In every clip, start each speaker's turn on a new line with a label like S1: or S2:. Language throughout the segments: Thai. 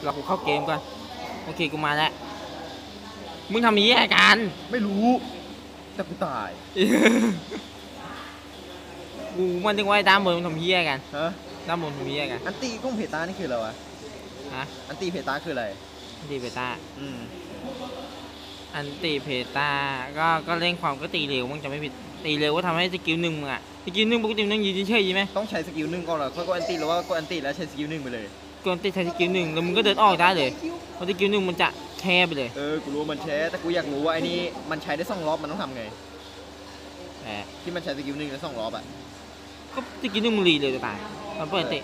S1: เราเข้าเกมก่อนโอเคกูมาแล้วมึงทำนี้อะไรกัน
S2: ไม่รู้แต่กูตาย
S1: กูมันถึงไว้ด้านบนมึงทำนี้อะไรกัน
S2: ฮะ
S1: ด้านบนทำนี้อะไรกัน
S2: อันตีกุ้งเพตานี่คืออะไรวะ
S1: ฮะ
S2: อันตีเพตาคืออะไร
S1: อันติเพตา
S2: อืม
S1: อันติเพตาก็เร่งความก็ตีเร็วมึงจะไม่ผิดตีเร็วก็ทำให้สกิลหนึ่งมึงอะสกิลหนึ่งปกติมึงต้องยืนเฉยๆใช่ไหม
S2: ต้องใช้สกิลหนึ่งก่อนเหรอค่อยก็อันตีหรือว่าก็อันตีแล้วใช้สกิลหนึ่งไปเลย
S1: กดติดใช้สกิลหนึ่งแล้วมึงก็เดินออกได้เลยเพราะสกิลหนึ่งมันจะแช่ไปเลย
S2: กูรู้มันแช่แต่กูอยากรู้ว่าไอ้นี่มันใช้ได้2 รอบมันต้องทำไงที่มันใช้สกิลหนึ่งแล้ว2 รอบอ่ะ
S1: ก็สกิลหนึ่งมึงรีเลยจะตายมันเปิดติ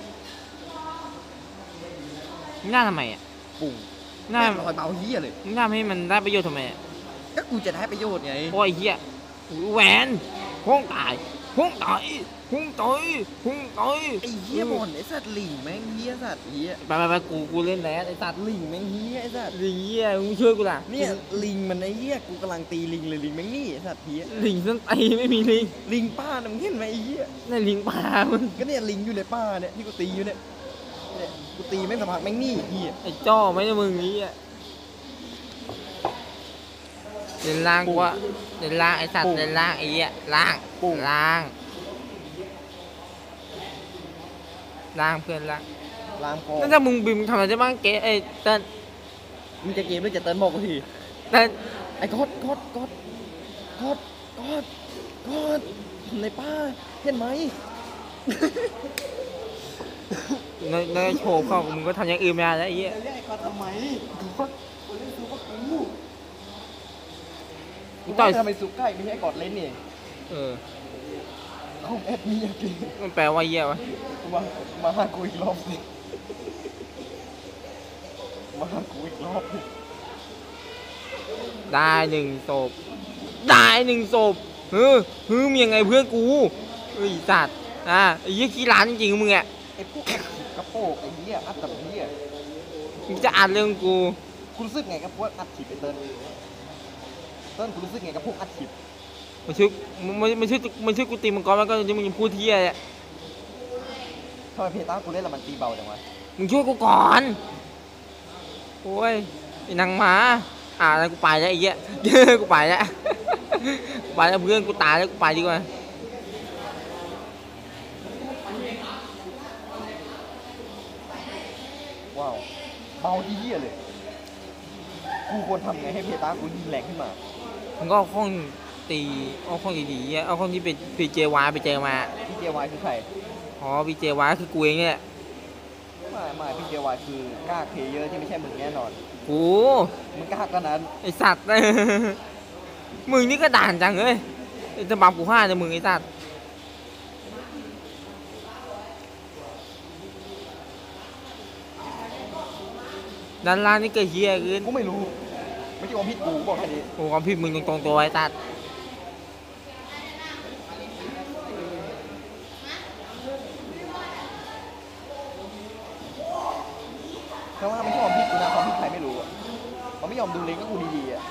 S1: มึงน่าทำไมอ่ะ
S2: ปุ่ง
S1: น่า
S2: ลอยเบาเฮียเลย
S1: มึงน่าให้มันได้ประโยชน์ทำไม
S2: ก็กูจะได้ประโยชน์ไง
S1: โอ้ยเฮียแหวนห้องตายห้องตายห้องตายห้องตาย
S2: ไอ้เฮียบอลไอ้สัตว์ลิงแม่งเฮียสัตว์เฮีย
S1: ไปกูเล่นแล้วไอ้สัตว์
S2: ลิงแม่งเฮียไอ้สัตว์
S1: ลิงเฮียมึงช่วยกูล่ะ
S2: เนี่ยลิงมันไอ้เฮียกูกำลังตีลิงเลยลิงแม่งนี่ไอ้สัตว์เฮีย
S1: ลิงต้องตีไม่มีลิง
S2: ลิงป้าน่ะมึงเห็นไหมไอ้เฮีย
S1: นี่ลิงป่ามึง
S2: ก็เนี่ยลิงอยู่ในป่าเนี่ยที่กูตีอยู่เนี่ยกูตีแม่งสัมผัสแม่งนี่เฮีย
S1: ไอ้จ้อไม่ใช่มึงนี้อ่ะเดินล่างกูว่าเดินล่างไอ้สัตว์เดินล่างไอ้เหี้ยล่างเพื่อนล่าง
S2: พอ
S1: นั่นถ้ามึงบิมทำอะไรได้บ้างเก๋ไอ้เต้น
S2: มึงจะเกมหรือจะเต้นบอกกูที
S1: เต้น
S2: ไอ้กดในป้าเห็นไหม
S1: ในโชว์เขามึงก็ทำอย่างอื่นไม่ได้แล้วไอ้เหี้ย
S2: ไอ้กดทำไมกดเล่นซูเปอร์กูต่อยทำไมสุกใกล้ไม่ใช่กดเล่นนี่ห้องแอดมีอะไร
S1: มันแปลว่าเหี้ยวะ
S2: มาหากูอีกรอบสิมาหากูอีกรอบ
S1: ได้1 ศพมียังไงเพื่อนกูไอ้สัตว์ไอ้เหี้ยขี้ร้านจริงๆมึงอ่ะ
S2: ไอ้พวกกระโปงไอ้เหี้ยอัดกับเหี้ย
S1: มึงจะอ่านเรื่องกู
S2: รู้สึกไงกับพวกอัดขีดไปเติ้ลกูรู้สึกไงกับพวกอัดขีด
S1: มันชื่อกูตีมังกรมันก็จะมึงพูดเที่ยอ่ะ
S2: ทำไมเพต้ากูเล่นแล้วมันตีเบาจังวะ
S1: มึงช่วยกูก่อนโอ้ยไอ้นางหมาแล้วกูไปแล้วไอ้เหี้ยกูไปแล้วเพื่อนกูตายแล้วกูไปดีกว่า
S2: ว้าวเบาที่เหี้ยเลยกูควรทำไงให้เพต้ากูยิงแรงขึ้นมา
S1: มึงก็เอาข้องตีเอาข้องดีๆเอาข้องที่เป็นPJYไปเจอมา
S2: PJY คือใคร
S1: PJY คือกูเองเนี่ย
S2: ไม่ PJY คือกล้าเพลเยอร์ที่ไม่ใช่มึงแน่นอน
S1: กู
S2: มึงกล้าก็นั้น
S1: ไอสัตว์มึงนี่ก็ด่านจังเลยจะบังกู5แต่มึงไอสัตว์ด้านล่างนี่เกิดเฮียขึ้น
S2: กูไม่รู้ไม่ใช่ความผิดกูบอกแค่นี้
S1: โอ้ความผิดมึงตรงตัวไอ้ตัด
S2: แต่ว่าไม่ใช่ความผิดกูนะความผิดใครไม่รู้เขาไม่ยอมดูเลนก็กูดีๆอ่ะ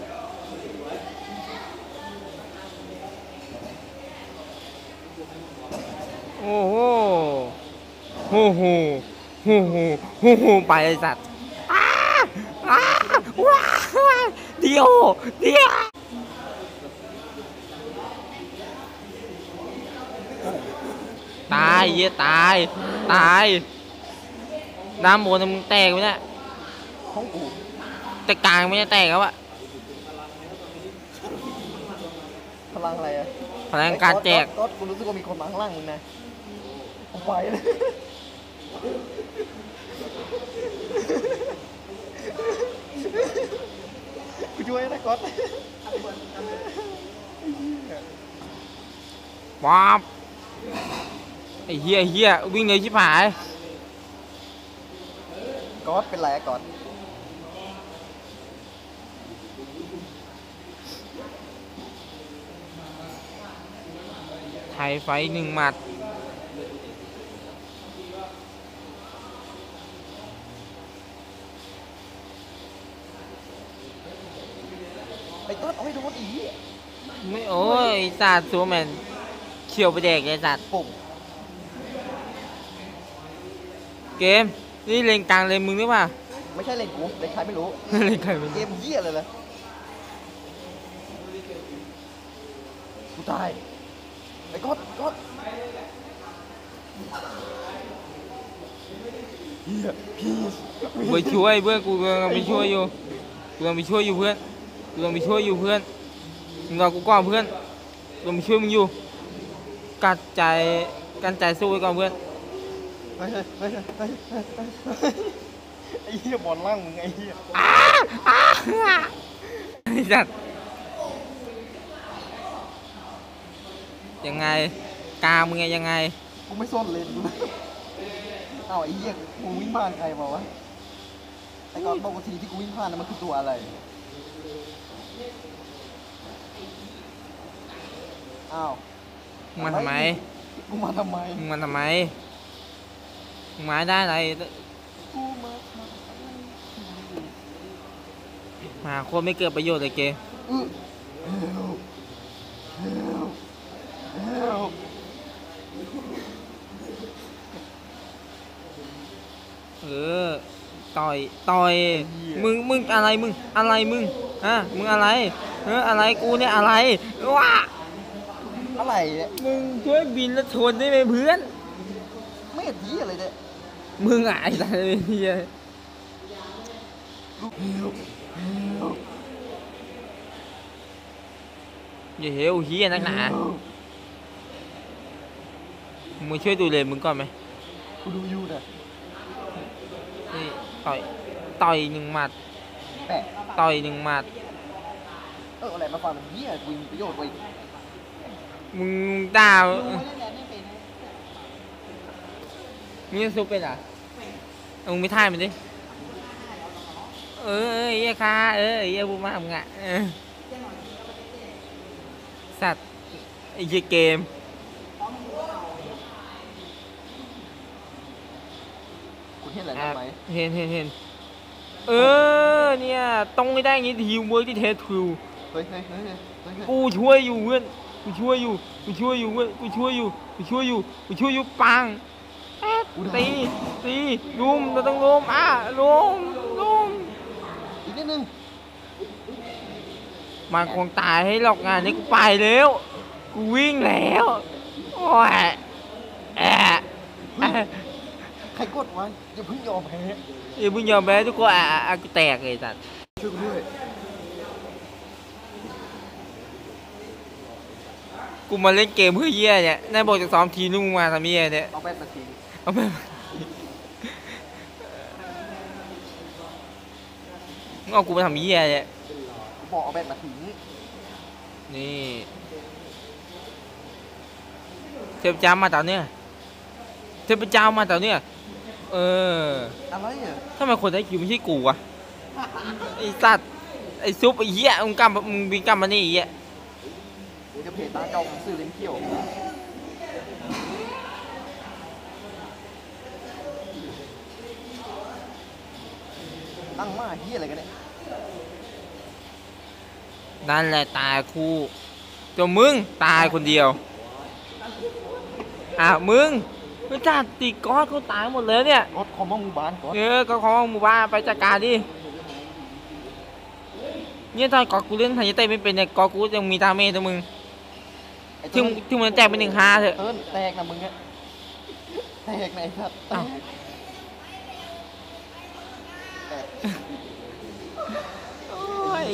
S1: โอ้โหไปไอ้สัตว์เดี๋ยวตายเหี้ยตายน้ำโมนมึงแตกไปเนี่ย
S2: ห้องกู
S1: แต่กลางไม่ได้แตกครับอะ
S2: พลังอะไรอะ
S1: พลังการแจก
S2: ก็กูรู้สึกว่ามีคนมาข้างล่างมึงนะไปเลยกูช่วยนะก๊อต
S1: ว้าวไอ้เฮียวิ่งเลยชิบหาย
S2: ก๊อตเป็นไรก๊อต
S1: ไทยไฟ1 หมัด
S2: ไอ้ก๊อตเอาให้โดนอี
S1: ไม่โอ้ยสัตว์ซูแมนเขียวไปแดกเลยสัตว์
S2: ปุ่ม
S1: เกมนี่เลนกลางเลนมึงหรือเปล่า
S2: ไม่ใช่เล่นกูเล่นใครไม่รู้
S1: เล่นใครไม่
S2: เก
S1: รู้
S2: มเหี้ยเลยกูตายไอ้ก๊อตเหี้ยพี่
S1: ไปช่วยเพื่อนกูกำลังไปช่วยอยู่กูกำลังไปช่วยอยู่เพื่อนกูกำลังไปช่วยอยู่เพื่อนมึงรอกูก่อนเพื่อนกูกำลังไปช่วยมึงอยู่กันใจสู้ไว้ก่อนเพื่อน
S2: เฮ้ยไอ้เหี้ยบอลล่างมึงไอ้เหี้ย
S1: ไอ้สัตว์ยังไงกามึงไงยังไง
S2: กูไม่ส้นเลยเอ้าไอ้เหี้ยกูวิ่งผ่านใครมาวะไอ้ก๊อตบอกกูทีที่กูวิ่งผ่านนั้นมันคือตัวอะไรอ้าว
S1: มึงมาทำไม
S2: กูมาทำไม
S1: มึงมาทำไมมึงมาได้อะไร
S2: กูมาทำไม
S1: มาโคตรไม่เกิดประโยชน์เลยเก
S2: Help
S1: เออต่อยมึงอะไรมึงฮะมึงอะไรอะไรกูเนี่ยอะไรว้า
S2: อะไรเนี่ย
S1: มึงช่วยบินแล้วชนได้ไหมเพื่อน
S2: ไม่เห็นที่อะไรเนี่ย
S1: มึงอะไอ้สัตว์เฮีย
S2: Help
S1: อย่าเฮลเฮียนักหนามึงช่วยดูเลยมึงก่อนไหม
S2: กูดูอยู่เนี่ย
S1: นี่ต่อยหนึ่งหมัด
S2: แปะ
S1: ต่อยหนึ่งหมัด
S2: อะไรมาฟังมันเหี้ยกูมีประโยชน์ไว้
S1: มึงด่ามึงจะซุปเป็นอ่ะเอามึงไม่ท่ายมันดิเฮียค่ะเฮียบูมาทำงานสัตว์ไอ้เหี้ยเกม
S2: คุณเห็นอะไร
S1: อ่ะ
S2: ไหม
S1: เห็นเนี่ยต้องไม่ได้อย่างงี้ทีมเวิร์กที่เทสทู
S2: เฮ้ย
S1: กูช่วยอยู่เพื่อนกูช่วยอยู่เพื่อนกูช่วยอยู่ปังตีลุมเราต้องลุมลุม
S2: อีกนิดนึง
S1: มันคงตายให้หรอกงานนี้กูไปแล้วกูวิ่งแล้วโอ้ยแอะ
S2: ใครกดวะอย่าเพิ่งยอมแพ้
S1: อย่าเพิ่งยอมแพ้ทุกคนกูแตกเลยสัตว์
S2: ช่วยกูด้วย
S1: กูมาเล่นเกมเพื่อเยี่ยเนี่ยนายบอกจะซ้อมทีนึงมาทำเยี่ยเนี่ย
S2: เอาแป้นมาทิ้ง
S1: เอาไปมึงเอากูมาทำเยี่ยเนี่ย
S2: กูบอกเอาแป้นมาทิ้ง
S1: นี่เทพเจ้ามาตอนเนี้ย
S2: อะไรอ่ะ
S1: ทำไมคนได้คิวไม่ใช่กูวะไอ้สัตว์ไอ้ซุปไอ้เหี้ยมึงบินกลับมานี่ไอ้เหี้ย
S2: กูจะเพจตาเก่าของสื่อเล่นเที่ยวตั้งมาเฮียอะไรกันเนี่ย
S1: นั่นแหละตายคู่จนมึงตายคนเดียวมึงจัดตีก้อนเขาตายหมดเลยเนี่ย
S2: กดคอมมองหมู่บ้านกด
S1: ก็ของหมู่บ้านไปจัดการดิเนี่ยตอนกอกูเล่นทันยเต้ไม่เป็นเนี่ยกอกูยังมีดาเมจตัวมึงถึงมันแตกเป็น1-5เถอะ
S2: แตกนะมึงอะแตกนะไอ้สัตว์แตก
S1: โอ้ย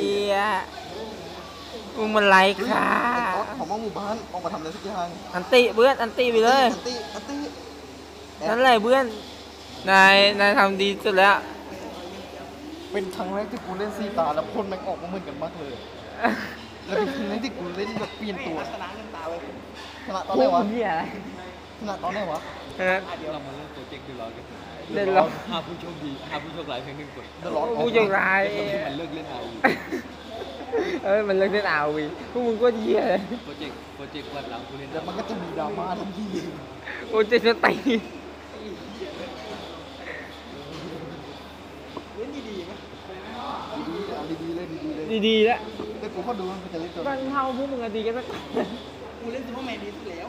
S1: มึงมันไรค่ะ
S2: กดคอมมองหมู่บ้านออกมาทำอะไรสักอย่าง
S1: อันติเพื่อนอันติไปเลย
S2: อันตี
S1: นั่นแหละเพื่อนนายทำดีสุดแล้ว
S2: เป็นครั้งแรกที่กูเล่นซีตาแล้วพ่นแม่งออกมาเหมือนกันมากเลย แล้วเป็นครั้งแรกที่กูเล่นแบบเปลี่ยนตัวชนะตาเลยชนะตอนไหนวะ
S1: เหี้ยอะไร
S2: ชนะตอนไหนวะ
S1: เออ
S3: เดี๋ยวเรามาเล่นโปรเจกต์ดูร้อนกัน
S1: เล่นหรอ
S3: ห้าผู้โชคดีห้าผู้โชคร้ายเพียงหนึ่งคน
S2: เดอะล็อก
S1: กูจะร้าย
S3: มันเลิกเล่นเอา
S1: มันเลิกเล่นเอาวีพวกมึงก็เหี้ยเลย
S3: โปรเจกต์วัดหลังผู้เล่น
S2: แล้วมันก็จะมีดราม่าทันที
S1: โอ้จะตี
S2: ดีๆเอาดีๆเลยดีๆเลย
S1: ดีๆแล้ว
S2: แต่กูเขาดูมันจะเล่นตัว
S1: มันเท่าพวกมึงดีกันสัก
S2: กูเล่นซูเปอร์แมนดีสุดแล้ว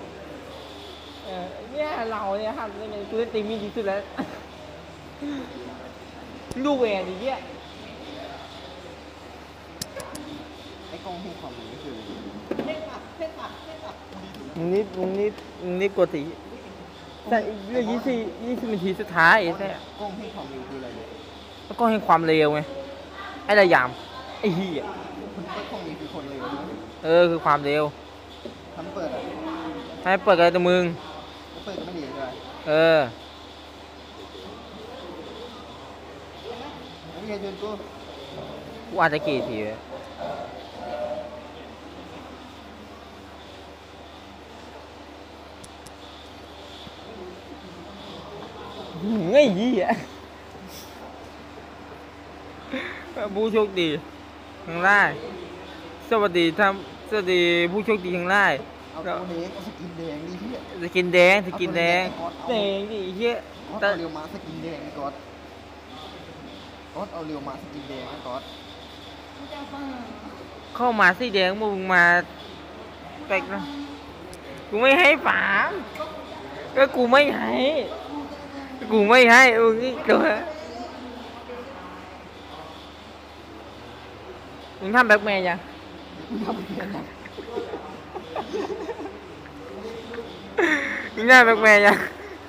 S1: เนี่ยเราเนี่ยครับกูเล่นตีมีดีสุดแล้วดูแหวนอย่างเงี้ย
S2: ไอ้กล้องให้ความรู้นี่คืออะไร
S1: มึงนี่กดตีแต่เหลือ20นาทีสุดท้ายใช่
S2: กล้องให้ความรู้คืออะไรเนี่ย
S1: แล้วก็ให้ความเร็วไงไอ้ระยำไอ้เหี้ย
S2: คนเปิดกล้องนี้คือคนเลวใช่ไหม
S1: คือความเร็ว
S2: ทำเปิดอ่ะ
S1: ให้เปิดกันแต่มึง
S2: แล้วเปิดก็ไม่ดีใช่ไหม
S1: เออ
S2: ไม่มีใครเชิญกู
S1: กูอาจจะกี่ทีวะไอ้เหี้ยผู้โชคดีทางไล่สวัสดีท่านสวัสดีผู้โชคดีทางไล่
S2: เอาตัวเล็กเอาสกินแดงดิพี่
S1: สกินแดงแดงดิเหี้ย
S2: ก๊อตเอาเรียวมาสกินแดงไอ้ก๊อตเอาเรียวมาสกินแดงไอ้ก๊อต
S1: เข้ามาสีแดงมึงมาแปลกนะกูไม่ให้ฝามก็กูไม่ให้มึงนี่ตัวมึงทำแบ็คแมนยัง
S2: ทำเพี้ยนนะ
S1: มึงได้แบ็คแมนยัง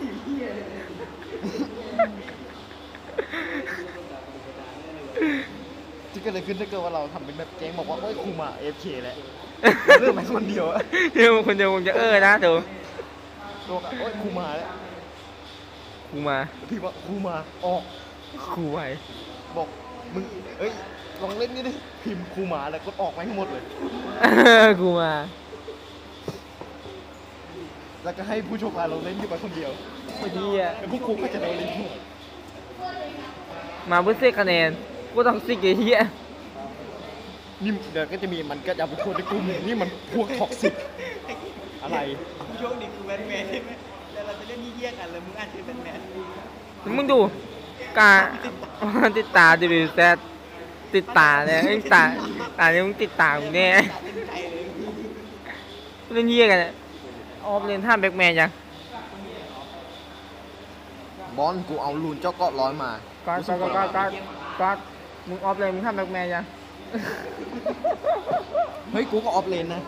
S2: ที่เกิดอะไรขึ้นถ้าเกิดว่าเราทำเป็นแบบแก๊งบอกว่าโอ้ยครูมาAFKแหละเรื่องไหนคนเดียวอะ
S1: เดี๋ยวคนเดียวมึงจะนะเดี๋ยว
S2: บอกอะโอ้ยครูมาแล้ว
S1: กูมา
S2: พี่ว่าครูมาออก
S1: กูไหว
S2: บอกมึงเอ้ยลองเล่นนี่ดิพิมพ์ครูมาแล้วก็ออกไปให้หมดเลย
S1: กูมา
S2: แล้วก็ให้ผู้โชคร้ายเราเล่นอยู่ไปคนเดียว
S1: ไอ้เหี้ย
S2: แล้วพวกครูก็จะโดนเล่นอยู่
S1: มาเพื่อเสียคะแนนกูต้องสิกไอ้เหี้ย
S2: นี่เดี๋ยวก็จะมีมันก็จะเอาไปโทษในกลุ่มนี่มันพวกท็อกซิกอะไร
S4: ผู้โชคดีคือแบทแมนใช่ไหมแล้วเราจะเล่นเยี่ยๆกันเลยมึงอาจจะเป็นแบทแมน
S1: มึงดูการติดตาดิบิวแซดติดตาเนี่ยไอ้ตาเนี่ยมึงติดตากูแน่
S4: ตัดเต็มใจเลย
S1: เล่นเหี้ยกันเนี่ยออฟเลนท่ามแบ็คแมนยัง
S2: บอลกูเอาลูนเจ้าเกาะร้อยมา
S1: ก็มึงออฟเลนมึงท่ามแบ็คแมนยัง
S2: เฮ้ยกูก็ออฟเลนนะ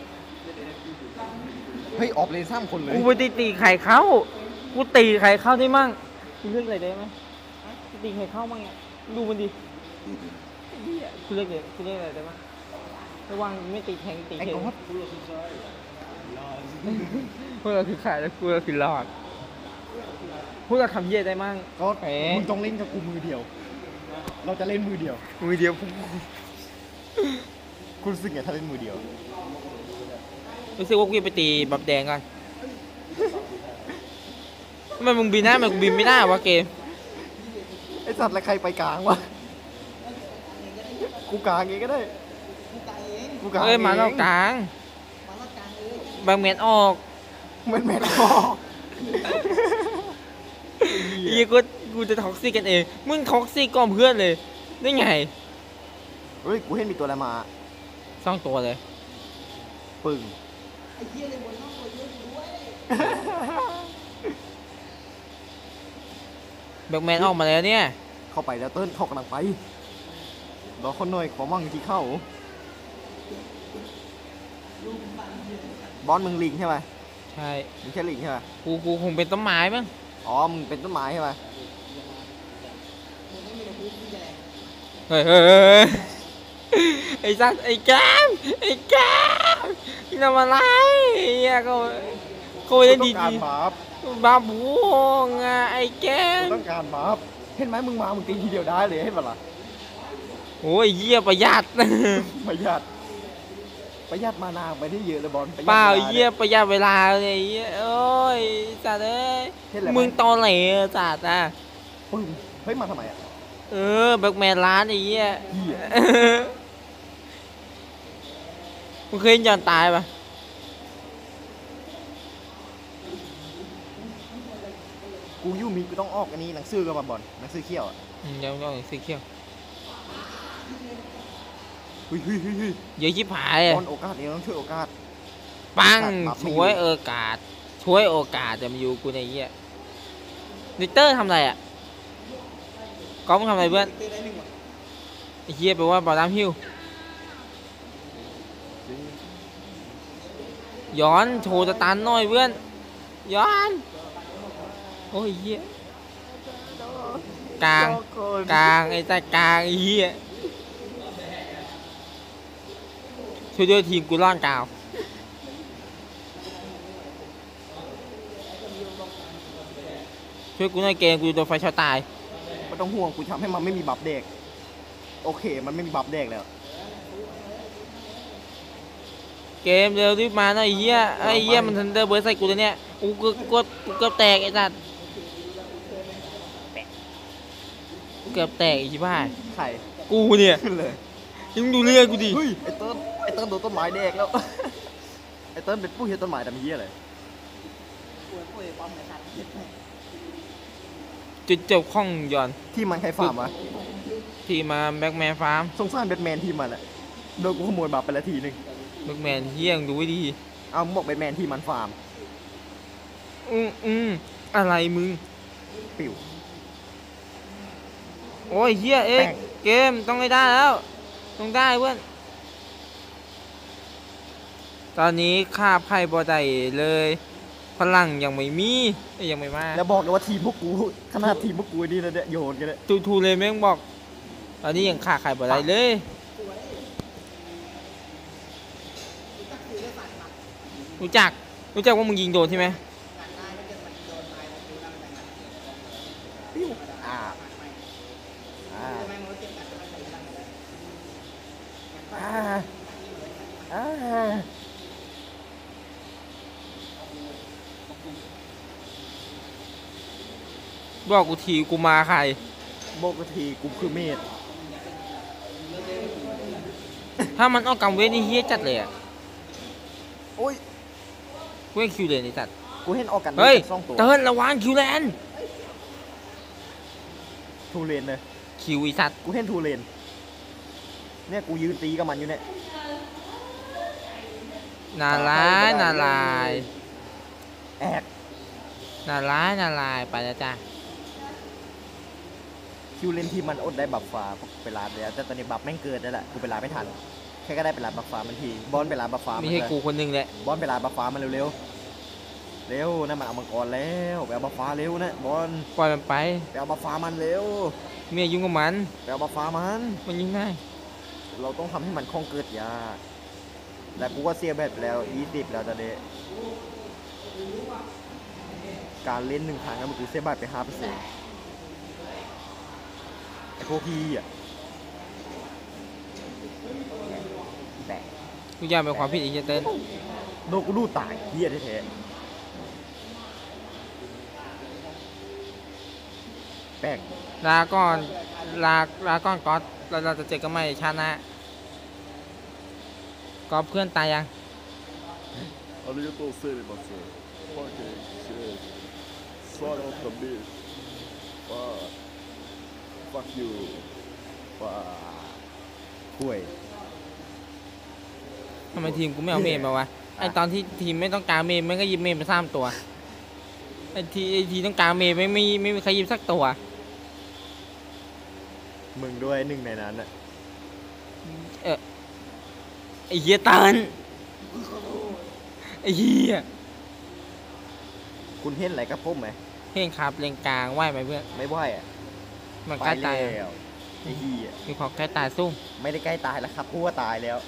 S2: เฮ้ยออฟเลน3 คนเลย
S1: กูไปตีไข่เข้ากูตีไข่เข้าได้มั่งกูเลือกอะไรได้ไหมตีไข่เข้ามั่งเนี่ยดูมันดิเหี้ยกูเลือกอะไรได้มั่งระวังไม่ตีแทงตี
S2: ไอ้
S1: เข็
S2: ก๊
S1: ม
S2: อต
S1: พวกเราคือขายแล้วกูเราคือรอดพวกเราทำเหี้ยได้มั่ง
S2: ก๊อต
S1: เอ๊ะ
S2: มึงต้องเล่นกับกูมือเดียว เราจะเล่นมือเดียว
S1: มือเดียว
S2: คุณรู้สึกไงถ้าเล่นมือเดียว
S1: รู้สึกว่ากูจะไปตีบับแดงก่อนทำไมมึงบินได้ทำไมกูบินไม่ได้วะเกม
S2: ไอ้สัตว์อะไรใครไปกลางวะ กูกลางเองก็ได้ กูกลาง
S1: เอ้ยมาแล้วกลางบางเมนออก
S2: มันแมนคอ
S1: อีกูจะท็อกซี่กันเองมึงท็อกซี่ก่อนเพื่อนเลยได้ไง
S2: เฮ้ย กูเห็นมีตัวอะไรมา
S1: สองตัวเลย
S2: ปึ่ง
S1: แบ็คแมนออกมาแล้วเนี่ย
S2: เข้าไปแล้วเติ้ลเข้ากำลังไปรอคนหน่อยขอมั่งที่เข้า บอลมึงลิงใช่ไหม
S1: ใช่
S2: มึงแค่ลิงใช่ไหม
S1: กูคงเป็นต้นไม้มั้ง
S2: อ๋อ มึงเป็นต้นไม้ใช่ไหม
S1: เฮ้ยไอ้สัสไอ้แก้มมึงทำอะไรไอ้เหี้ยเขาไม่ได้
S2: ต้
S1: ดี
S2: องการบัฟ
S1: บ้าบูงอ่ะไอ้แก้ม
S2: ต้องการบัฟเห็นไหมมึงมา มึงตีทีเดียวได้เลยเห็นปะล่ะ
S1: โอ้ยเหี้ยประหยัด
S2: ประหยัด ประหยัดมานาไปได้เยอะเลยบอลประหยัด
S1: เปล่า
S2: วล
S1: เหี้ยประหยัดเวลาเลยเหี้ยโอ้ยสัตว์เอ้ย
S2: เห็นอะไรไหม
S1: มึงตอแหลสัตว์อ่ะ
S2: ปึ้งเฮ้ย มาทำไมอ่ะ
S1: แบ็คแมนร้านไอ้เหี้ย
S2: เหี้ย
S1: มึงเคยเห็นยอนตายปะ
S2: กูยู่มีกูต้องออกอันนี้หนังสือกับบบอลหนังสือเขี้ยวอ่ะ
S1: เดี๋ยวเอาสีเขียว
S2: เฮ้ยเฮ้ยเฮ้ยเฮ้ย
S1: เยอะชิบหายอะ
S2: บอลโอกาสเองต้องช่วยโอกาส
S1: ปัง
S2: บัฟไม่อยู่
S1: ช่วยโอกาสช่วยโอกาสจะมาอยู่กูในเหี้ยนิเตอร์ทำอะไรอ่ะกก๊อฟมึงทำอะไรเพื่อน
S4: ได้หนึ่งว่ะ
S1: ไอ้เหี้ยแปลว่าบอลน้ำหิวย้อนโชว์สตันหน่อยเพื่อนย้อนโอ้ยเหี้ยกลางกลางไอ้แต่กลางไอ้เหี้ยช่วยด้วยทีมกูร่อนกาวช่วยกูหน่อยเกมกูโดนไฟช็อตตาย
S2: ไม่ต้องห่วงกูทำให้มันไม่มีบัฟเด็กโอเคมันไม่มีบัฟเด็กแล้ว
S1: เกมเร็วรีบมาหน่อยไอ้เหี้ยมันทันเดอร์เบิร์ดใส่กูตัวเนี้ยกูเกือบแตกไอ้สัตว์เกือบแตกไอ้ชิบหาย
S2: ไข่
S1: กูเนี่ย
S2: ขึ้นเลย
S1: ยังดูเลือดกูดิ
S2: เฮ้ยไอ้เติ้ลโดนต้นไม้แดกแล้ว ไอ้เติ้ลเป็นผู้เห็นต้นไม้ดำเหี้ยเลย
S4: ป่วยป้อมไอ้สัตว์
S1: จุดจบข้องย้อน
S2: ที่มันใครฟาร์มวะ
S1: ที่มาแบ็กแมนฟาร์ม
S2: สงสารแบทแมนทีมมันอะโดนกูขโมยบัฟไปละทีหนึง
S1: แบ็กแมนเฮี้ยงดูไว้ดี
S2: เอามึงบอกแบทแมนที่มันฟาร์ม
S1: อะไรมึง
S2: ปิว
S1: โอ้ยเฮี้ยเอ็ก
S2: แป้ง
S1: เกมต้องได้แล้วต้องได้เพื่อนตอนนี้ข้าไพ่บอได้เลยพลังยังไม่มียังไม่มา
S2: แล้วบอกเลยว่าทีมพวกกูขนาดทีมพวกกูนี่นะเนี่ยโยนกันเลย
S1: ทูเลยแม่งบอกตอนนี้ยังขาดไข่บอได้เลยรู้จักว่ามึงยิงโดนใช่ไหม
S2: ปิ้วอ่าอ่าอ่าอ่า
S1: บอกกูทีกูมาใคร
S2: บอกกูทีกูคือเมธ
S1: ถ้ามันเอากำเวทนี่เฮี้ยจัดเลยอ่ะ
S2: โอ้ย
S1: เว้ยคิวเลนไอ้สัตว์
S2: กูเห็นออกกัน
S1: เฮ้ย
S2: สองตัว
S1: เติ้ลระวังคิวเลน
S2: ทูเลนเลย
S1: คิวไอ้สัตว์
S2: กูเห็นทูเลนเนี่ยกูยืนตีกับมันอยู่เนี่ย
S1: น่าร้ายน่าลาย
S2: แอก
S1: น่าร้ายน่าลายไปแล้วจ้า
S2: คิวเลนที่มันอดได้บัฟฟ้าไปลาดแล้วแต่ตอนนี้บัฟแม่งเกินแล้วแหละกูไปลาไม่ทันแค่ก็ได้ไปลาบัฟฟ้ามันทีบอลไปลาบัฟฟ้า
S1: ไม่
S2: มัน
S1: ใช่
S2: เลย
S1: กูคนหนึงแหละ
S2: บอลไปลาบัฟฟ้ามันเร็วๆเร็วนั่นมันเอามังกรแล้วไปเอาบัฟฟ้าเร็วนะบอล
S1: ปล่อยมันไป
S2: ไปเอาบัฟฟ้ามันเร็ว
S1: เมียยุ่งกับมัน
S2: ไปเอาบัฟฟ้ามัน
S1: มันยุ่งได้
S2: เราต้องทำให้มันคล่องเกิดยาแต่กูก็เสียแบบไปแล้ว20แล้วตอนนี้การเล่น1 ครั้งแล้วมันกูเสียบัตรไป5%ไอ้พวกพี่อ่ะแต่
S1: ทุกอย่างเป็นความผิดอีกเติ้ล
S2: โดนกูดูตายเหี้ยแท้ๆแป้ง
S1: ลาก่อนลาก่อนก๊อตเราจะเจอกันใหม่ชาติหน้าก๊อฟเพื่อนตายยัง
S5: ありがとうセレバス。ファーケンシェイ。サラダビーフ。ファッキュー。ファ
S2: ห่วย
S1: ทำไมทีมกูไม่เอาเมนมาวะไอตอนที่ทีมไม่ต้องการเมนมันก็หยิบเมนมาสร้างตัวไอทีต้องการเมนไม่มีใครหยิบสักตัว
S2: มึงด้วยหนึ่งในนั้นอ่ะ
S1: ไอเหี้ยตันไอเหี้ย
S2: คุณเห็นอะไรกับผมไหม
S1: เพ่งครับเลงกลางไหวไหมเพื่อน
S2: ไม่ไหวอ่ะ
S1: มัน
S2: ไป
S1: ใกล้ตาย
S2: แล้วไอ้เหี้ย
S1: มีของใกล้ตายสู้
S2: ไม่ได้ใกล้ตายแล้วครับพูดว่าตายแล้ว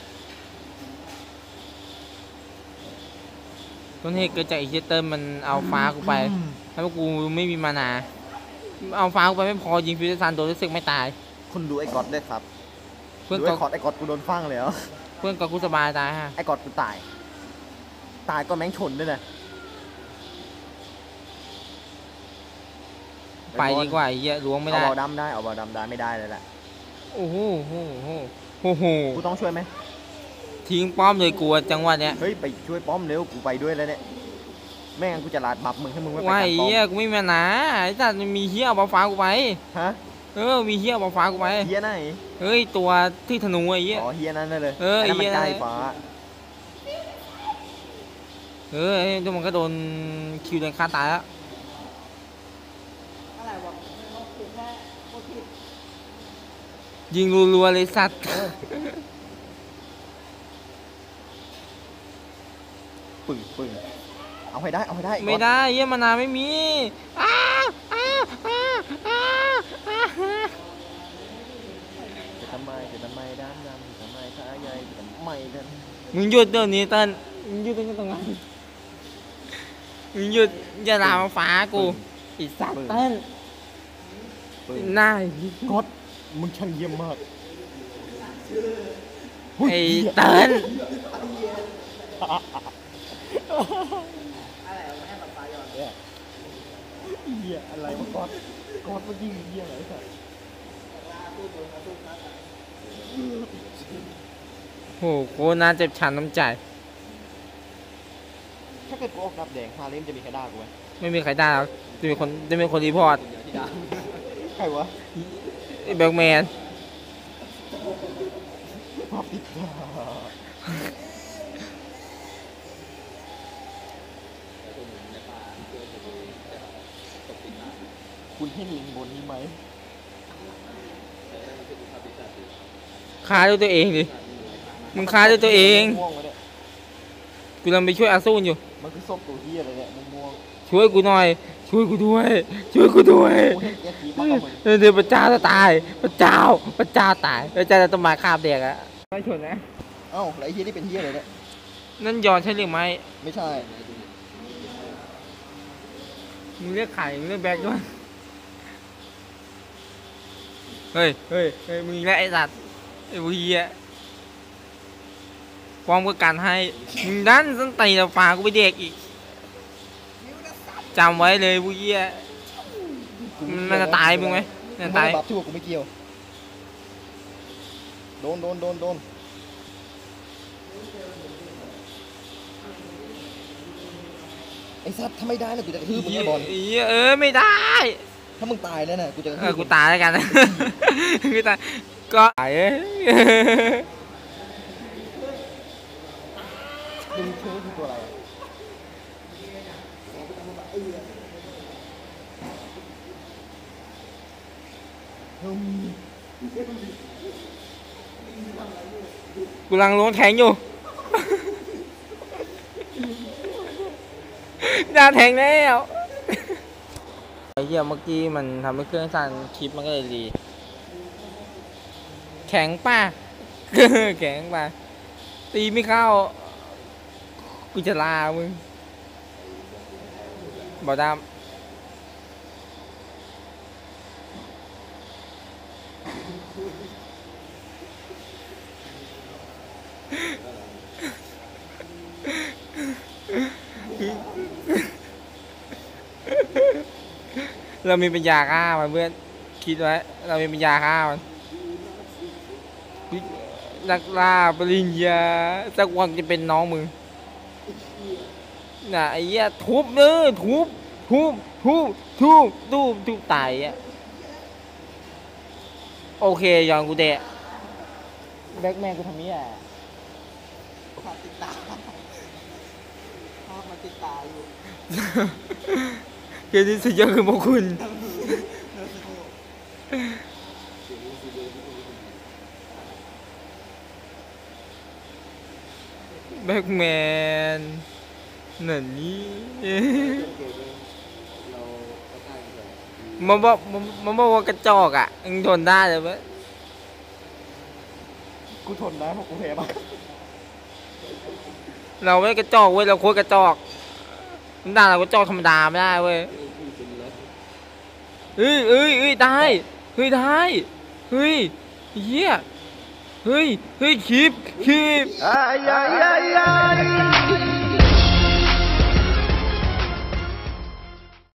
S1: ต้นเหตุเกิดจากไอเหี้ยเติ้ลมันเอาฟ้ากูไปแล้วกูไม่มีมานาเอาฟ้ากูไปไม่พอยิงฟิวเจอร์ซันโดนรู้สึกไม่ตาย
S2: คุณดูไอ้ก๊อตด้วยครับ
S1: เพื่อน
S2: ดู
S1: ก็
S2: ไอ้ก๊อตกูโดนฟังแล้ว
S1: เพื่อนก็กูสบายตายฮะ
S2: ไอ้ก๊อตกูตาย ตายก็แม่งชนด้วยนะ
S1: ไปดีกว่าไอ้เหี้ยล้วงไม่ได้
S2: เอาเบาดำได้เอาเบาดำได้ไม่ได้เลยแหละ
S1: โอ้โหโอ้โหโอ้โห
S2: กูต้องช่วยไหม
S1: ทิ้งป้อมเลยกลัวจังหวะเนี้ย
S2: เฮ้ยไปช่วยป้อมเร็วกูไปด้วยแล้วเนี่ยไม่งั้นกูจะลาดบัฟมึงให้มึงไม่ไป
S1: ว่า
S2: กั
S1: ไอ้
S2: นป้อม
S1: เหี้ยกูไม่มีมานาไอ้สัตว์มันมีเหี้ยเอาฟ้ากูไป
S2: ฮะ
S1: มีเหี้ยเอาฟ้ากูไป
S2: เฮียไหน
S1: เฮ้ยตัวที่ธนูไอ้เหี้ย
S2: อ๋อเฮียนั่นเลย
S1: เออ
S2: ไอ้นั่น
S1: เหี้
S2: มัน
S1: ย
S2: ใกล้ฟ้า
S1: ไอ้ตัวมันก็โดนคิวโดนฆ่าตายแล้ว
S4: อะไรวะถูกแค่โคตรผิด
S1: ยิงรัวๆเลยสัตว์
S2: ปึ่งปึ่งเอาให้ได้เอาให้ได้
S1: ไม่ได้เยี่ยมานาวไม่มีอ้าอ้าอ้าอ้าอ้า
S2: จะทำไมด้านดำทำไมขาใหญ่จะทำไมกัน
S1: มึงหยุดเดี๋ยวนี้เต้นมึงหยุดตรงนั้นมึงหยุดอย่าลามฟ้ากูไอีสัตว์เต้น
S2: ปึ่ง
S1: หน้า
S2: ก๊อตมึงช่างเยี่ยมมาก
S1: ไอ้เต้น
S2: เหี้ยอะไรวะก๊อตก๊อตมันยิงเหี้ยอะไรสัส
S1: โหโคตรน่าเจ็บช้ำน้ำใจ
S2: ถ้าเกิดกูออกดับแดง5 เล่มจะมีใครด่ากูไหม
S1: ไม่มีใครได้หรอกจะมีคนรีพอร์ต
S2: ใครวะ
S1: ไอ้แบล็กแมน
S2: ภาพติดตาคุณให้ลิงบนนี้ไหม
S1: ฆ่าด้วยตัวเองดิมึงฆ่าด้วยตัวเอง
S2: ม่วงวะเนี่ย
S1: กูกำลังไปช่วยอาซูนอยู่
S2: มันคือศพตัวเหี้ยอะไรเนี่ยม่วง
S1: ช่วยกูหน่อย ช่วยกูด้วย ช่วยกูด้วย
S2: ๆกูให้แกทีมากกว่ามึง
S1: เดี๋ยวพระเจ้าจะตายพระเจ้าตายพระเจ้าจะต้องมาคาบเด็กอะไม่ชนนะ
S2: เอ้าแล้วไอ้เหี้ยนี่เป็นเหี้ยอะไรเนี่ย
S1: นั่นยอนใช่หรือไม่
S2: ไม่ใช่
S1: มึงเรียกไข่มึงเรียกแบ็คด้วยเฮ้ยมึงและไอ้สัตว์ไอ้บุเฮียพร้อมกับการให้มึงดันสันตีเราฝากูไปเด็กอีกจำไว้เลยบุเฮียมันจะตายมึงไหมมันจะตาย
S2: บัฟชั่วกูไม่เกี่ยวโดนไอ้สัตว์ถ้าไม่ได้นะกูจะกระทืบมึงไอ้บอล
S1: เหี้ยไม่ได้
S2: ถ้ามึงตายแล้วนะกูจะกระทืบ
S1: กูตายแล้วกัน กูตายก็ตาย
S2: ดึงเชื้อคือตัวอะไรอะฮึม
S1: กูกำลังล้วงแทงอยู่ หน้าแทงแล้วไอ้เหี้ยเมื่อกี้มันทำให้เครื่องสั่นคลิปมันก็เลยดี แข็งป่ะ แข็งป่ะ ตีไม่เข้า กูจะลามึงบอดามเรามีปัญญาฆ่ามันเพื่อนคิดไว้ เรามีปัญญาฆ่ามันนักล่าปริญญาสักวันจะเป็นน้องมึงน่ะไอ้เหี้ยทุบเลยทุบตายอ่ะโอเคยอนกูเดะแบ็กแมนกูทำนี้อ่ะ
S4: ภาพติดตาภาพมันติดตาอยู่
S1: เกมนี้สุดยอดคือพวกคุณแบ็กแมนนั่นนี่มันบอกว่ากระจอกอ่ะมึงทนได้เลยไหม
S2: กูทนได้เพราะกูแพ้มาก
S1: เราไม่กระจอกเว้ยเราโคตรกระจอกมันด่าเรากระจอกธรรมดาไม่ได้เว้ยได้เฮ้ยเหี้ยเฮ้ยคลิป